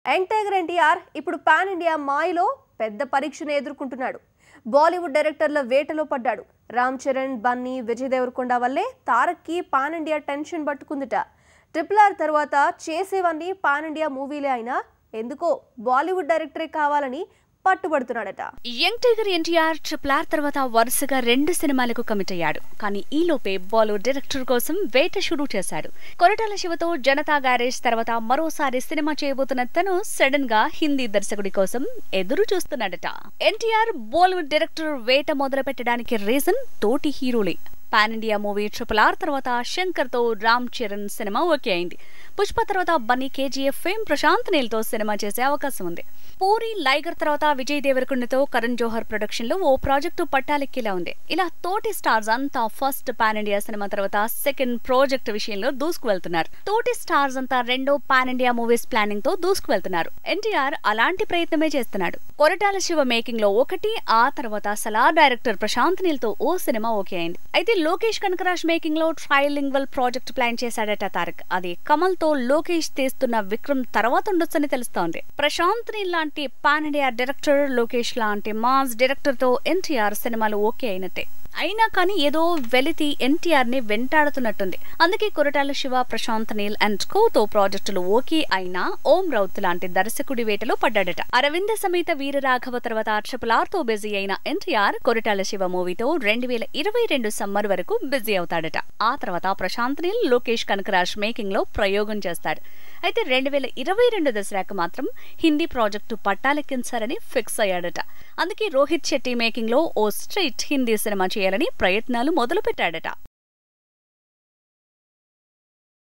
Young tiger NTR ఇప్పుడు pan India మాయలో పెద్ద పరీక్షను ఎదుర్కొంటున్నాడు. బాలీవుడ్ డైరెక్టర్ల వేటలో పడ్డాడు. రామ్ చరణ్, బన్నీ, విజయ్ దేవరకొండ వల్లే తారక్కి పాన్ ఇండియా టెన్షన్ పట్టుకుందిట. RRR తర్వాత చేసేవన్నీ పాన్ ఇండియా మూవీలే అయినా ఎందుకో బాలీవుడ్ డైరెక్టరే కావాలని పట్టుబడుతున్నాడట. యంగ్ టైగర్ ఎన్టీఆర్ RRR తర్వాత వరుసగా 2 సినిమాలకు కమిట్ అయ్యాడు. కానీ ఈలోపే బాలీవుడ్ డైరెక్టర్ కోసం వేట షురూ చేశాడు. కొరటాల శివతో జనతా గ్యారేజ్ తర్వాత మరోసారి సినిమా చేయబోతున్న తను సడన్ గా హిందీ దర్శకుడి కోసం ఎదురు చూస్తున్నాడట. ఎన్టీఆర్ బాలీవుడ్ డైరెక్టర్ వేట మొదలు పెట్టడానికి రీజన్ తోటి హీరోలే. పాన్ ఇండియా మూవీ RRR తర్వాత శంకర్ తో రామ్ చరణ్ సినిమా ఓకే అయింది. పుష్ప తర్వాత బన్నీ KGF ఫేమ్ ప్రశాంత్ నీల్ తో సినిమా చేసే అవకాశం ఉంది. పూరి, లైగర్ తర్వాత విజయ్ దేవరకొండతో కరణ్ జోహర్ ప్రొడక్షన్ లో ఓ ప్రాజెక్టు పట్టాలెక్కేలా ఉంది. ఇలా తోటి స్టార్స్ అంతా ఫస్ట్ పాన్ ఇండియా సినిమా తర్వాత సెకండ్ ప్రాజెక్ట్ విషయంలో దూసుకు వెళ్తున్నారు. తోటి స్టార్స్ అంతా రెండో పాన్ ఇండియా మూవీస్ ప్లానింగ్ తో దూసుకు వెళ్తున్నారు. ఎన్టీఆర్ అలాంటి ప్రయత్నమే చేస్తున్నాడు. కొరటాల శివ మేకింగ్ లో ఒకటి, ఆ తర్వాత సలార్ డైరెక్టర్ ప్రశాంత్ నీల్ తో ఓ సినిమా ఓకే అయింది. అయితే లోకేష్ కనకరాజ్ మేకింగ్ లో ట్రైలింగ్వల్ ప్రాజెక్ట్ ప్లాన్ చేశాడట తారక్. అది కమల్ తో లోకేష్ తీస్తున్న విక్రమ్ తర్వాత ఉండొచ్చని తెలుస్తోంది. ప్రశాంత్ నీల్ లాంటి పాన్ ఇండియా డైరెక్టర్, లోకేష్ లాంటి మాస్ డైరెక్టర్ తో ఎన్టీఆర్ సినిమాలు ఓకే అయినట్టే. అయినా కానీ ఏదో వెలితి ఎన్టీఆర్ ని వెంటాడుతున్నట్టుంది. అందుకే కొరటాల శివ, ప్రశాంత్ నీల్ అండ్ కోతో ప్రాజెక్టులు ఓకే అయినా ఓం రౌత్ లాంటి దర్శకుడి వేటలో పడ్డాడట. అరవింద సమేత వీరరాఘవ తర్వాత RRR తో బిజీ అయిన ఎన్టీఆర్ కొరటాల శివ మూవీతో 2022 సమ్మర్ వరకు బిజీ అవుతాడట. ఆ తర్వాత ప్రశాంత్ నీల్, లోకేష్ కనకరాజ్ మేకింగ్ లో ప్రయోగం చేస్తాడు. అయితే 2022 దసరాకు మాత్రం హిందీ ప్రాజెక్టు పట్టాలెక్కించాలని ఫిక్స్ అయ్యాడట. అందుకే రోహిత్ శెట్టి మేకింగ్ లో ఓ స్ట్రీట్ హిందీ సినిమా చేయాలని ప్రయత్నాలు మొదలు పెట్టాడట.